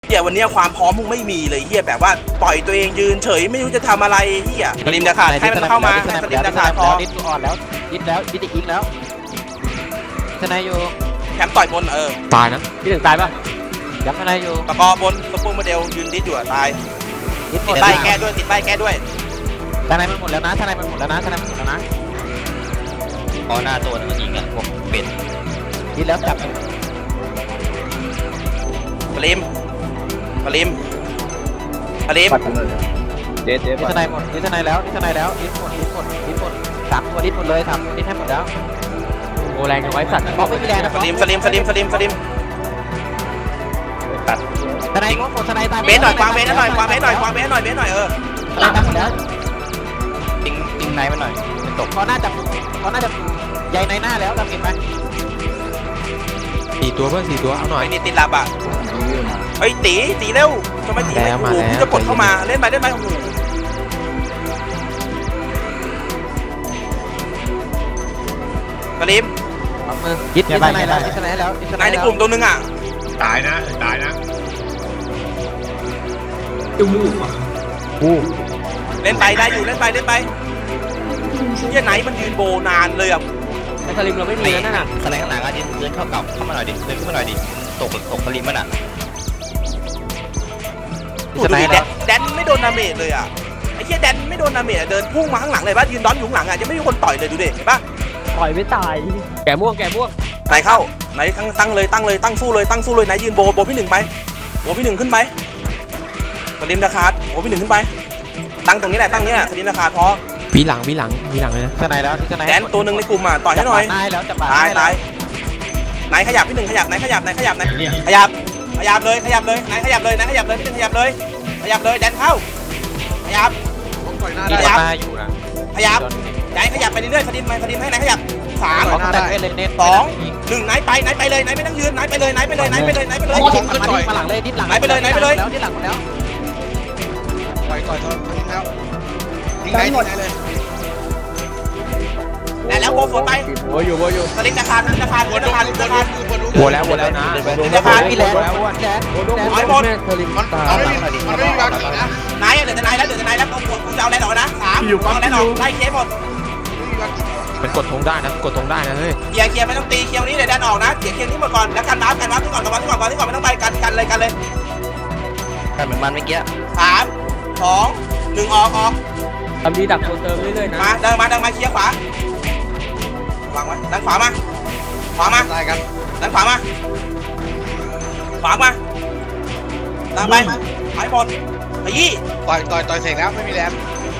เฮียวันนี้ความพร้อมมึงไม่มีเลยเฮียแบบว่าปล่อยตัวเองยืนเฉยไม่รู้จะทำอะไรเฮียสลิมจะขาดให้มันเข้ามาสลิมจะขาดพอดิดอ่อนแล้วดิดอีกแล้วทนายอยู่แถมต่อยบนตายนะที่หนึ่งตายป่ะยังทนายอยู่ตะกอบนสปูโมเดลยืนดิดอยู่ตายติดใบแก้ด้วยติดใบแก้ด้วยทนายมันหมดแล้วนะทนายมันหมดแล้วนะพอหน้าตัวนึงยิงอ่ะพวกเป็ดดิดแล้วจับสลิมเด็ดทนายหมดดิทนายแล้วดิหมด3ตัวดิหมดเลย3ตัวดิให้หมดแล้วโอ้แรงเอาไว้สัตว์เพราะไม่มีแรงนะสลิมตัดทนายงดทนายตายเบสหน่อยควางเบสหน่อยทนายทำหมดแล้วยิงไหนมันหน่อยตกเขาน่าจะใหญ่ในหน้าแล้วเราเห็นไหม 4 ตัวเพื่อน4 ตัวเอาหน่อยนี่ติดลับอ่ะเฮ้ยตีเร็วทำไมตีไม่ถูกจะกดเข้ามาเล่นไปโอ้โหสลิมยึดทนายแล้วทนายในกลุ่มตัวนึงอ่ะตายนะจุ้มูเล่นไปได้อยู่เล่นไปเฮียไหนมันยืนโบนานเลยอ่ะไอ้สลิมเราไม่มีนั่นน่ะสไลด์ข้างหลังอ่ะเดินเข้ามาหน่อยดิเดินขึ้นมาหน่อยดิตกสลิมมันอ่ะแดนไม่โดนดาเมจเลยอ่ะไอ้เฮียแดนไม่โดนดาเมจเดินพุ่งมาข้างหลังเลยป่ะยืนดอนอยู่ข้างหลังอ่ะจะไม่มีคนต่อยเลยดูดิเห็นป่ะต่อยไม่ตายแก่ม่วงไหนเข้าไหนตั้งสู้เลยไหนยืนโบพี่หนึ่งไปโบพี่หนึ่งขึ้นไปสลิมราคาโบพี่หนึ่งขึ้นไปตั้งตรงนี้แหละสลิมราคาพอวีหลังเลยนะทนายแล้วแดนตัวหนึ่งในกลุ่มอ่ะต่อยให้หน่อยตายแล้วจะตายไหนขยับพี่หนึ่งขยับเลยไหนขยับเลยพี่หนึ่งขยับเลยแดนเข้าขยับไหนขยับไปเรื่อยๆสลิมให้ไหนขยับ3 2 1ไหนไปเลยไหนไม่ต้องยืนไหนไปเลยมาหลังเลยดิดหลังไหนไปเลยแล้วดิดหลังหมดแล้วต่อยแล้วยิงไหนเลยแล้วโบสวนไปโบอยู่สลิมราคาโบแล้วนะราคาพี่แล้วไอ้บอลมันไม่มีบางทีนะนายเหลือแต่นายแล้วกูจะเอาอะไรหรอนะ3เอาอะไรหรอไล่เคสหมดมันกดธงได้นะเฮ้ยเคลียร์ไม่ต้องตีเคลียร์นี้เดี๋ยวดันออกนะเคลียร์นี้หมดก่อนแล้วกันน้ำที่ก่อนไม่ต้องไปกันเลยเหมือนมันเมื่อกี้ 3 2 1ออกทำดีดักตัวเติมเรื่อยๆนะเดินมาเคลียร์ขวาวางไว้ดันขวามาได้กันดันขวามาตามไปหายหมดขยี้ต่อยเสร็จแล้วไม่มีแรง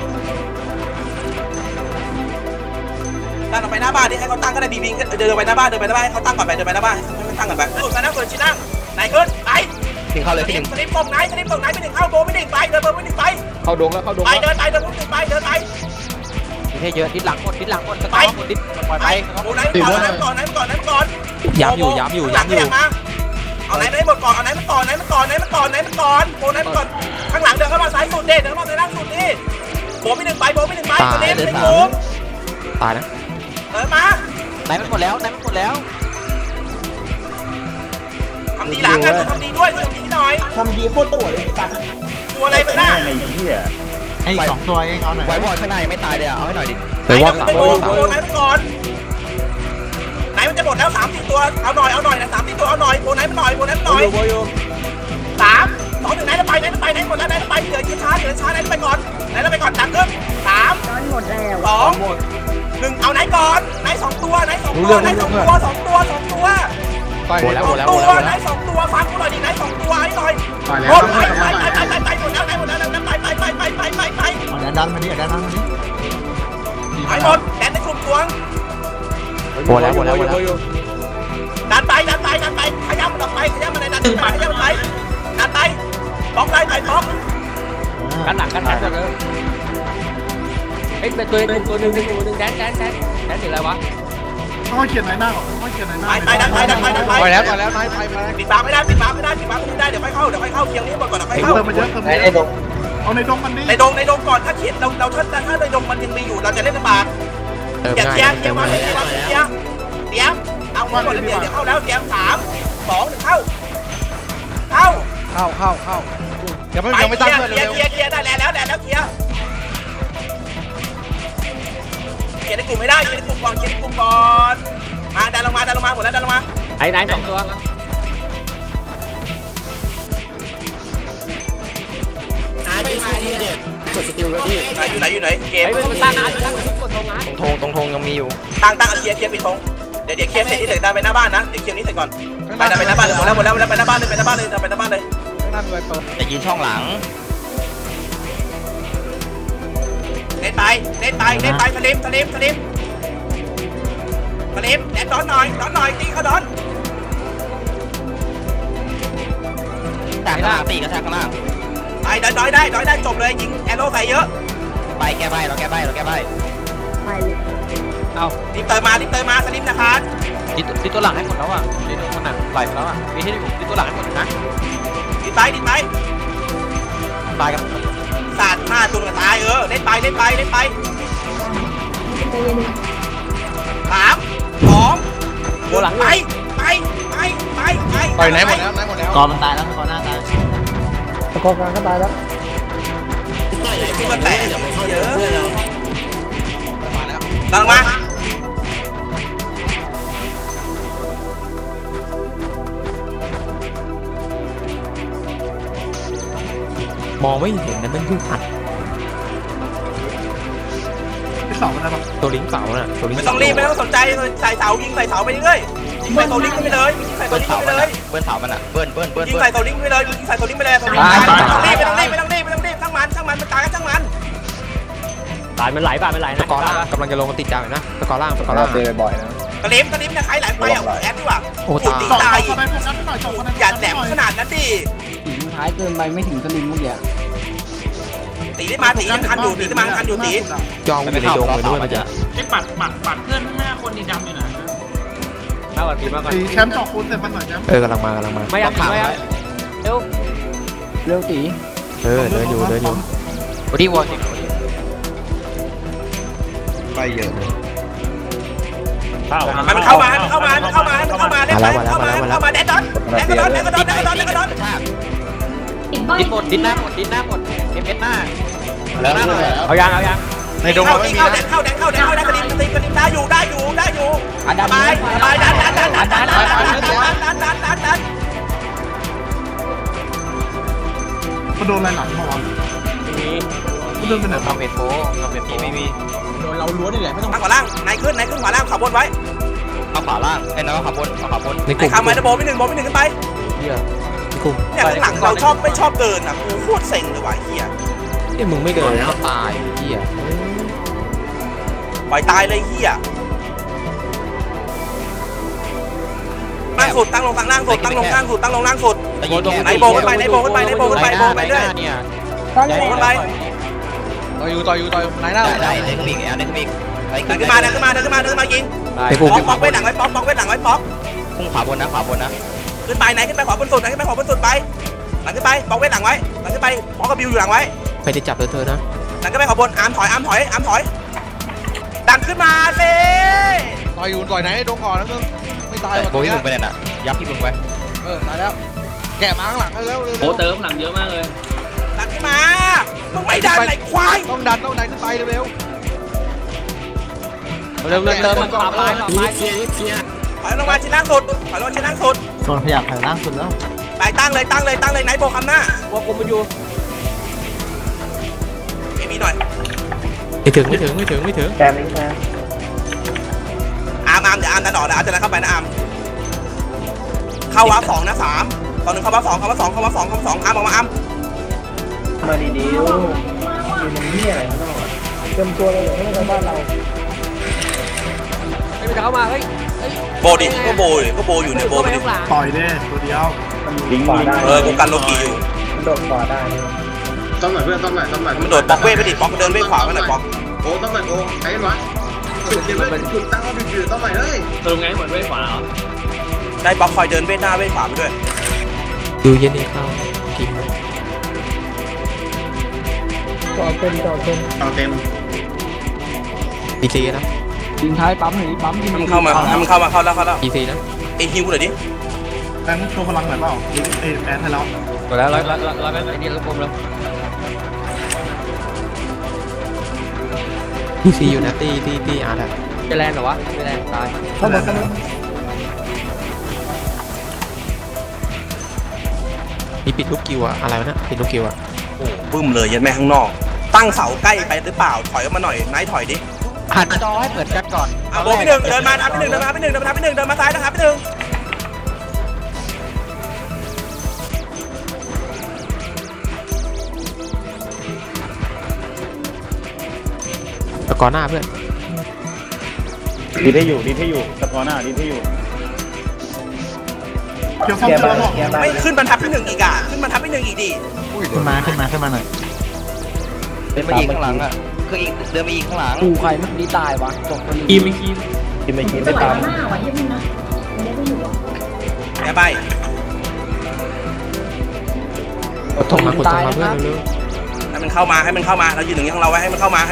ดันออกไปหน้าบ้านดิให้เขาตั้งก็ได้บิงเดินไปหน้าบ้านให้เขาตั้งก่อนไปเดินไปหน้าบ้านให้ตั้งกันไปสุดนะเปิดชิ้นนั่งไหนขึ้นไปถึงเข้าเลยสลิปตรงไหนไปหนึ่งเข้าโบไม่หนึ่งไปเดินไม่หนึ่งไปเข้าดงแล้วไปเดินไปเดินไปให้เยอะดิดหลังหมดไปดิดปล่อยไปโอ้ไหนก่อนย้ำอยู่เอาไหนหมดก่อนเอาไหนมันก่อนโบไหนมันก่อนข้างหลังเดินเข้ามาซ้ายสุดเดินเข้ามาในล่างสุดนี่โบไม่หนึ่งไปตัวนี้ไม่โกงตายนะมาไหนมันหมดแล้วทำดีหลังกันทำดีด้วยทำดีหน่อยทำดีโคตรตัวเลยกันตัวอะไรมันน่ะไอ้2 ตัวเองเอาหน่อยไว้บอลข้างในไม่ตายเลยเอาให้หน่อยดิไหนมันโบไหนมันก่อนไหนมันจะหมดแล้ว3-4 ตัวเอาหน่อยนะ3-4 ตัวเอาหน่อยโบไหนมันหน่อย3 2 1ไหนไปหมดแล้วไหนไปเหลือช้าไหนไปก่อนดันขึ้น3 หมดแล้ว 2 1เอาไหนก่อนไหน2 ตัวไหน2 ตัวไหน2 ตัว2 ตัวไปแล้วไหน2 ตัวฟังกูหน่อยดิไหน2 ตัวให้หน่อยหมดไปหมดแล้วไปดันมาดิไปหมดแดนในกลุ่มตัวหมดแล้วดันไปขย้ำมันออกไปขย้ำมันในดันไปบล็อกไล่ไปบล็อกกันหลังกันหมดเลยเป็นตัวหนึ่งแดนถึงอะไรวะต้องเขียนไหนหน้าก่อนต้องเขียนไหนหน้าไปแล้วนายไปปิดปากไม่ได้เดี๋ยวค่อยเข้าเคียงนี้ก่อนค่อยเข้าเอาในดงมันดิในดงก่อนถ้าเขียนเราถ้าในดงมันยังมีอยู่เราจะเล่นลำบากอย่าเคียงมาเดี๋ยวเอาหมดแล้วเดี๋ยวเข้าแล้วเตรียม3 2 1เข้าเข้ายังไม่ตั้งเพื่อนเคลีเร็ยว ร์เคลียร์ได้แล้วเคลียร์ในกลุ่มไม่ได้เคลียร์ในกลุ่มก่อนมาดันลงมาหมดแล้วดันลงมาไอ้ไหนสองตัวอยู่ไหนเกมไอ้เป็นตั้งนะตั้งกดตรงนะตรงธงยังมีอยู่ตั้งเคลียร์ปิดธงเดี๋ยวเคลียร์เสร็จนี่เสร็จได้ไปหน้าบ้านนะเดี๋ยวเคลียร์นี้เสร็จก่อนไปหน้าบ้านเลยหมดแล้วไปหน้าบ้านเลยข้างหน้าด้วยเปิดจะยืนช่องหลังเล่นไปสลิมแดนดอนหน่อยตีเขาดอนจากข้างหน้าตีกระชากข้างหน้าไปดอยได้จบเลยยิงแอโร่ใส่เยอะไปแก้ใบเราแก้ใบเอารีบเติมมาสลิมนะครับดิตัวหลังให้หมดแล้วอ่ะดิตัวหนักไหลแล้วอ่ะมีให้อยู่ดิตัวหลังให้หมดนะดีไปตายกันสาดหน้าตุนกับตายเล่นไป3 2 1ไปต่อยไหนหมดแล้วกอมันตายแล้วกอหน้าตายที่มันแตกเยอะมาแล้วดังมามองไม่เห็นนะมันยิ่งผัดที่สองมันอะไรตัวลิงเสาน่ะตัวลิงไม่ต้องรีบไม่ต้องสนใจใส่เสายิงใส่เสาไปเรื่อยยิงใส่ตัวลิงไปเลยยิงใส่ตัวเบิ้ลลิงเสาไปมันเลยเบิ้ลเสามันอ่ะเบิ้ลยิงใส่ตัวลิงไปเลยยิงใส่ตัวลิงไปเลยไม่ต้องรีบช่างมันมันตายก็ช่างมันบาดมันไหลนะสกอร์ล่างกำลังจะลงติดจาวนะสกอร์ล่างเจอบ่อยนะกระลิมนะใครไหลไปอ่ะแอดดีกว่าโอ้ตายตายคนนั้นหน่อยจบคนนั้นอย่าแหลมขนาดนั้นดิถึงท้ายเกินไปไม่ถึงสลิมเมื่อกี้ตีได้มาตียังทันอยู่ตีได้มาทันอยู่ตีจองอยู่ในดงเลยด้วยมันจะไอ้ปัดเพื่อน5 คนดีดำอยู่นะมาก่อนปีมาก่อนตีแชมป์จอกคูณเสร็จมันหน่อยแชมป์กำลังมาไม่ยังเร็วเร็วตีเดินอยู่บอดี้วอลไปเยอะมันเข้ามาเล่นไปเข้ามาแดนดอนดิหมดดิหน้าหมดเอ็มเอสหน้าแล้วเอายังในดงเราไม่มีนะแดนเข้าได้กระดิ่งได้อยู่สบายดันมันโดนอะไรหลังมาวะมันโดนไปไหนทำเมทโฟไม่มีเราล้วนนี่แหละไม่ต้องขวาล่างนายขึ้นขวาล่างขับบนไว้เอาขวาล่างไอ้น้องขับบนในกลุ่มข้ามมาโบไปหนึ่งขึ้นไปในกลุ่มเนี่ยข้างหลังเราไม่ชอบเดินอ่ะกูโคตรเซ็งเลยว่ะเฮียมึงไม่เดินก็ตายเหี้ยปล่อยตายเลยเฮียล่างสุดตั้งลงล่างสุดตั้งลงล่างสุดไหนโบขึ้นไปเรื่อยโบขึ้นไปเนี่ยโบขึ้นไปต่อยไหนหน้าได้เด็กวิ่งเด็กวิ่งเดินขึ้นมายิงในกลุ่มป๊อกไว้หลังไว้ป๊อกพุ่งขวาบนนะขึ้นไปไหนขึ้นไปขวาบนสุดไหนขึ้นไปขวาบนสุดไปหลังขึ้นไปป๊อกไว้หลังไว้หลังขึ้นไปป๊อกกับบิวอยู่หลังไว้ไปจะจับเธอนะหลังขึ้นไปขวาบนอาร์มถอยดันขึ้นมาสิต่อยไหนดงก่อนแล้วมึงไม่ตายหมดโบยมึงไปเนี่ยน่ะยับที่มึงไว้ตายแล้วแกะมาข้างหลังเร็วโอ้เติมหลังเยอะมากเลยดันขึ้นมามึงไม่ดันไหนควายต้องดันขึ้นไปเร็วมันปาปลายถอยลงมาชิ้นล่างสุดโดนขยับไปล่างสุดแล้วไปตั้งเลยไหนโบคำหน้าวัวกลมมันอยู่มีหน่อยไม่ถึงอาร์มเดี๋ยวอาร์มดันออกนะอาร์มจะเข้าไปนะอาร์มเข้าวาร์ป2นะ3ตอนนึงเข้าวาร์ป2อาร์มออกมาอาร์มมาดีๆอยู่ในนี่อะไรข้างนอกเตรียมตัวเลยข้างนอกบ้านเราไม่ไปเข้ามาเฮ้ยโบดิก็โบอยู่เนี่ยโบไปดิต่อยดิตัวเดียวลิงขวาได้กูกันโลกีอยู่โดดขวาได้ต้องหน่อยเพื่อนต้องหน่อยมันโดดป๊อกเว้ยไปดิป๊อกเดินเว้ยขวากันหน่อยป๊อกโอ้ต้องหน่อยโอ้ไอ้วะจุดตั้งว่าผิดต้องหน่อยเฮ้ยเติมไงเหมือนเว้ยขวาได้ป๊อกคอยเดินเว้ยหน้าเว้ยขวาไปด้วยดูเย็นนี้เข้ากินต่อเต็มเอาเต็มอีซีนะยิงท้ายปั๊มหรือปั๊มยิงมันเข้ามาเข้าแล้วอีซีนะไอฮิวหน่อยดิแบงค์โชว์พลังหน่อยเปล่าแอนให้แล้วไดแล้วร้อยแม่ไอ้นี่ระบบแล้วซีอยู่นะตีอาร์ตอะจะแรงเหรอวะไม่แรงตายเข้ามามีปิดลูกกิวอะอะไรวะเนี่ยปิดลูกกิวอะโอ้บึ้มเลยยันแม่ข้างนอก ตั้งเสาใกล้ไปหรือเปล่าถอยออกมาหน่อยนายถอยดิหันจอให้เหมือนกันก่อนอ่ะโบพี่หนึ่งเดินมาทับพี่หนึ่งเดินมาทับพี่หนึ่งเดินมาทับพี่หนึ่งเดินมาซ้ายนะครับพี่หนึ่งตะกอหน้าเพื่อนดีให้อยู่ตะกอนหน้าดีให้อยู่เดี๋ยวฟังแกเจอมาบอกแกมาไม่ขึ้นบรรทัดพี่หนึ่งอีกอ่ะขึ้นบรรทัดพี่หนึ่งอีกดิขึ้นมาหน่อยเดินมายิงข้างหลังอ่ะคืออีกเดินมายิงข้างหลังกูใครมันดีตายวะจบคนคีไม่คีกินไม่กินไม่ตามแม่ใบกดมาเพื่อนเร็วให้มันเข้ามาเรายืนอย่างนี้ของเราไว้ให้มันเข้ามา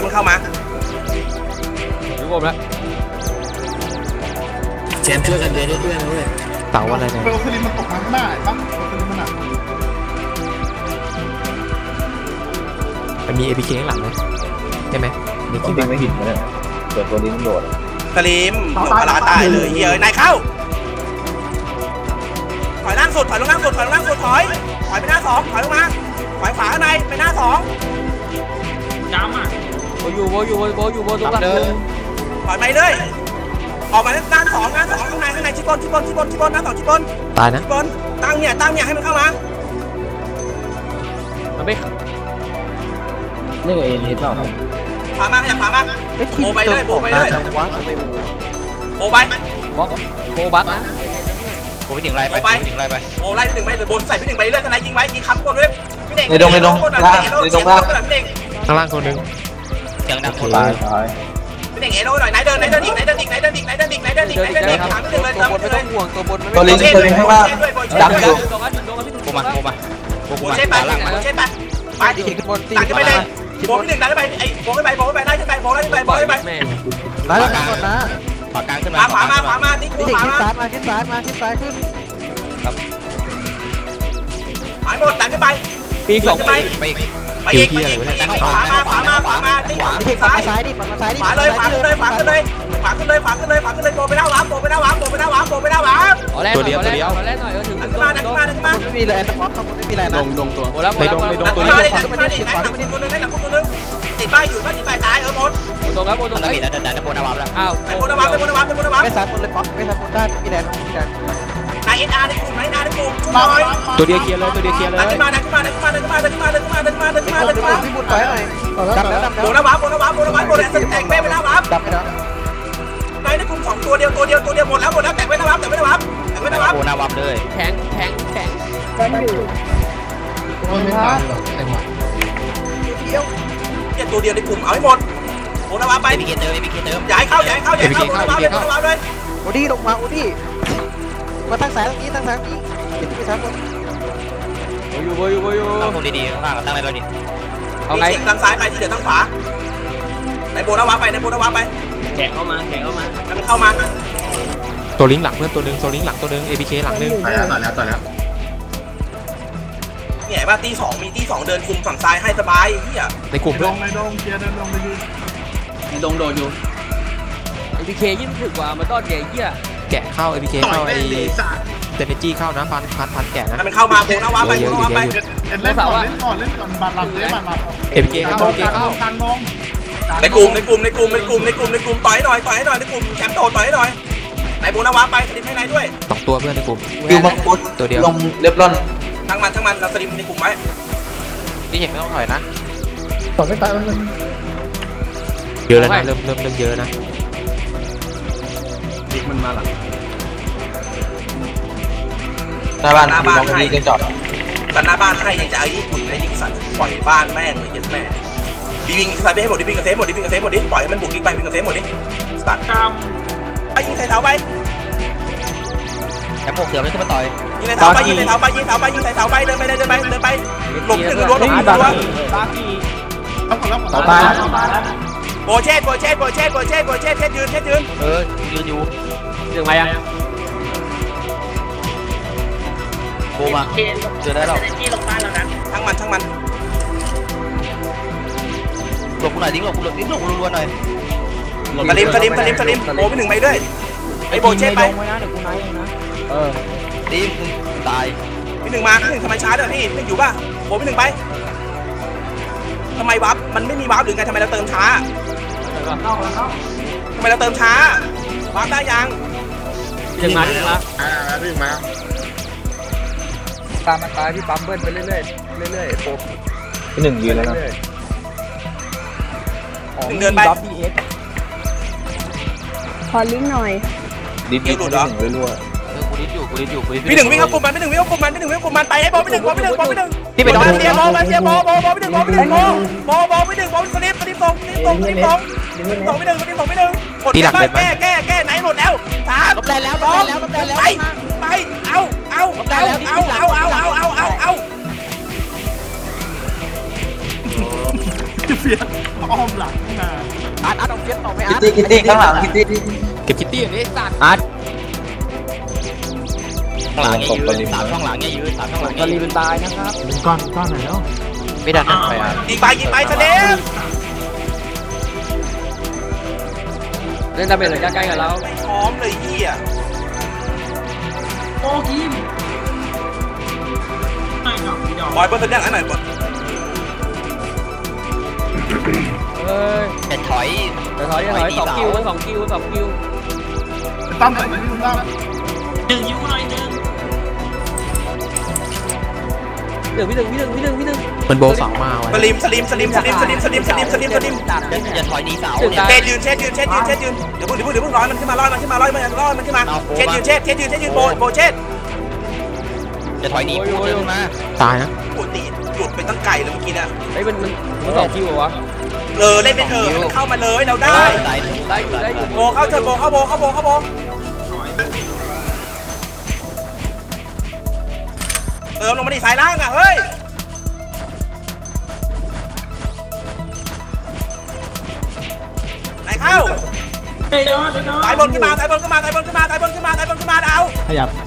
ระบบแล้วเสาอะไรเนี่ยเบลสลิมมันตกมาข้างหน้าปั๊บเบลสลิมมันอ่ะมันมี APK ข้างหลังไหมใช่ไหมมีต้อกี่งใบไม่หินนะเนี่ยเกิดตัวนี้มันโดดสลิมโดนปลาตายเลยเฮ้ยนายเข้าถอยล่างสุดถอยไปหน้าสองถอยลงมาถอยขวาข้างในไปหน้าสองจ้ำอ่ะโบอยู่ตรงหลังเดินถอยไปเลยออกมาด้านสองข้างในชิปนด้านสองชิปนตายนะตั้งเนี่ยให้มันเข้ามามันไม่นี่เอ็นเห็นเปล่าขวามาขยับขวามาโบไปเลยวะโบไปบล็อก โบบัสนะผมไปถึงไรไปถึงไรไปโบไล่พี่หนึ่งไปเลยบนใส่พี่หนึ่งไปเรื่อยทนายยิงไว้ยิงค้ำคนด้วยพี่เด็กข้างล่างคนนึงเสียงดังตายพี่เด็กเอโร่หน่อยนายเดินอีกถามพี่หนึ่งเลยตัวบนไม่ต้องห่วงตัวบนไม่ตัวลิงข้างล่างดักอยู่โบมาโบเช่ไปไปตีขึ้นบนตีตักขึ้นไปเลยโบพี่หนึ่งดันขึ้นไปไอ้โบขึ้นไปไล่ขึ้นไปไล่แล้วก่อนนะขวากลางขึ้นขวามาติ๊กพี่เด็กขวาขึ้นมาซ้ายขึ้นหายหมดดันขึ้นไปปีกขึ้นไปไปอีกไปอีกขวามาติ๊กพี่เด็กซ้าซ้าย ยดิฝั่งซ้ายดิขวาเลยโบไปหน้าหวามตัวเดียวแรกหน่อยถึงดันขึ้นมาไม่มีแรงนะบล็อกข้างบนไม่มีแรงนะดงตัวโอ้แล้วดันขึ้นมาตัวนึงให้หลังตัวนึงติดป้ายอยู่ก็ติดป้ายตายหมดตรงแล้วมันระเบิดดันโบนาวามแล้วอ้าวไปโบนวามไม่ซ้ายบนเลยบล็อกไม่ซ้ายบนได้ไม่มีแรงนายเอ็นอาร์ในกลุ่มน้อยตัวเดียวเคลียร์เลยดันขึ้นมาพี่บุญไปหน่อยดับแล้วโบนวามโบนแตกแม่ไปหน้าวามดับไปแล้วนายในกลุ่ม2ตัวเดียวหมดแล้วแตกไปหน้าวามโบนาวามเลยแข็งไม่ตายหรอกเนี่ยตัวเดียวในกลุ่มเอาให้หมดโบนวามไปมีเกเติมย้ายเข้าโบนวามเลยโอดี้ลงมาโอดี้มาตั้งสายตรงนี้ตั้งสายตรงนี้เดี๋ยวพี่ซ้ายบนอยู่ตั้งตรงดีๆข้างล่างตั้งอะไรเราดิเอาไงทางซ้ายไปที่เหลือทางขวาในโบนวามไปแขกเข้ามาแล้วมันเข้ามาตัวลิงหลังเพื่อนตัวนึงตัวลิงหลังตัวนึง APK หลังนึงต่อแล้วเนี่ยว่าตี2มีตี2เดินคุมฝั่งซ้ายให้สบายเฮียในกลุ่มลเพื่อนงในดงเกียร์เดินลงไปยืนในดงโดดอยู่ APK ยิ่งถึกกว่ามาต้อนแกเหี้ยแกะเข้า APK เข้าไอ้เดนจี้เข้านะพันแกะนะมันเข้ามาโบนวามไปเล่นก่อนบัตรหลังเลยบัตรหลัง APK เข้า APK เข้ากลางนงในกลุ่มต่อยหน่อยในกลุ่มแชมป์โตต่อยหน่อยในโบนวามไปสลิมให้นายด้วย 2 ตัวเพื่อนในกลุ่มวิวมังคุดตัวเดียวลงเรียบร้อยทั้งมันเราสลิมในกลุ่มไว้นี่เห็นไม่ต้องถอยนะต่อไม่ตายมันเยอะแล้วนะเริ่มเยอะนะดิกมันมาหลังหน้าบ้านให้กันจอดกันหน้าบ้านให้ยังจะเอาญี่ปุ่นในดิกสันปล่อยบ้านแม่งเลยยัดแม่ดีวิ่งใส่ไปให้หมดดิวิ่งกับเซฟหมดดิปล่อยมันบุกยิงไปวิ่งกับเซฟหมดดิสตาร์ทกามไปยิงใส่เสาไปแค่พวกเสือไม่ขึ้นมาต่อยยิงใส่เสาไปเดินไปเดินไปหลบ1รัวหลบ1รัวตากีต่อตายโบเช่ยืนยืนอยู่เรื่องอะไรอ่ะโบมาเจอได้แล้วช่างมันหลบกูหน่อยดิ้งหลบกูรัวๆหน่อยสลิมโบพี่หนึ่งไปด้วยไอ้โบเช็ดไปดิ้งตายพี่หนึ่งมาพี่หนึ่งทำไมช้าด้วยพี่ไม่อยู่ป่ะโบพี่หนึ่งไปทำไมวับมันไม่มีวับหรือไงทำไมเราเติมช้าทำไมเราเติมช้าวับได้ยังยังมาวิ่งมาตามมาตายพี่ปั๊มเบิ้ลไปเรื่อยโป๊ะที่หนึ่งยืนแล้วนะหนึ่งเดินไปขอลิงก์หน่อยดิดที่หนึ่งรัวกูดิสอยู่พี่หนึ่งวิ่งเข้ากลุ่มมันพี่หนึ่งวิ่งเข้ากลุ่มมันไปให้โบพี่หนึ่งที่ไปโดนเสียโบพี่หนึ่งพี่หนึ่งพี่หนึ่งสลิปตรงพี่หนึ่งกดแก้ไหนหมดแล้วสามลบได้แล้วไปเอาอาร์ตเอาเฟียสต่อไปอาร์ตคิตตี้ข้างหลังคิตตี้เก็บคิตตี้อย่างนี้สัตว์อาร์ตข้างหลังเนี่ยยืน3ข้างหลังเนี่ยยืน3ข้างหลังกะลีเป็นตายนะครับก้อนไหนแล้วไม่ดันไปอาร์ตยิงไปสลิปเล่นดาเมจเลยใกล้ๆกับเราไม่พร้อมเลยเหี้ยโอ้ทีมไม่หรอกพี่ดอกบอยเบิร์ดเรื่องอะไรหน่อยบอยแต่ถอยถอย2 คิว2 คิวตั้มไหนตั้ม 1 คิวหน่อย1พี่หนึ่งมันโบสองมาไว้สลิมอย่าถอยหนีเสาเนี่ยเชดยืนเดี๋ยวเพิ่งร้อยมันขึ้นมาเชดยืนโบเชดอย่าถอยหนีพูดเลยมาตายนะปกติหยุดไปตั้งไก่แล้วเมื่อกี้นะเฮ้ยมัน2 คิวเหรอวะเล่นไปเถอะมันเข้ามาเลยเราได้ได้อยู่โบเข้าเถอะโบเข้าโบลงมาดิสายล่างอ่ะเฮ้ยไหนเข้าสายบนขึ้นมาเอาขยับ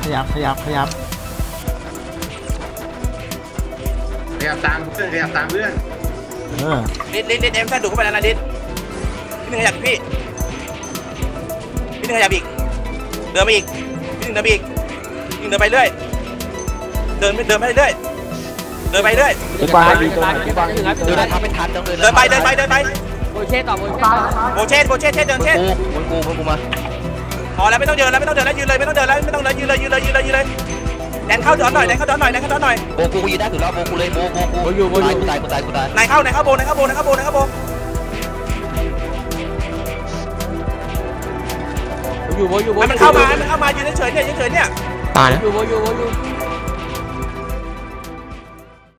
ตามเพื่อนดิดเอ็มแท้ดูเข้าไปแล้วนะดิดพี่หนึ่งขยับพี่หนึ่งขยับอีกเดินไปอีกพี่หนึ่งเดินไปอีกพี่หนึ่งเดินไปเรื่อยเดินไปเรื่อยดูได้ทำเป็นทันต้องเดินไปโบเช่ต่อโบเชดเดินเชดกูมาพอแล้วไม่ต้องเดินแล้วยืนเลยแดนเข้าย้อนหน่อยโบกูยืนได้สุดแล้วโบกูเลยโบตายนายเข้าโบอยู่มันเข้ามายืนเฉยเนี่ยตายนะอยู่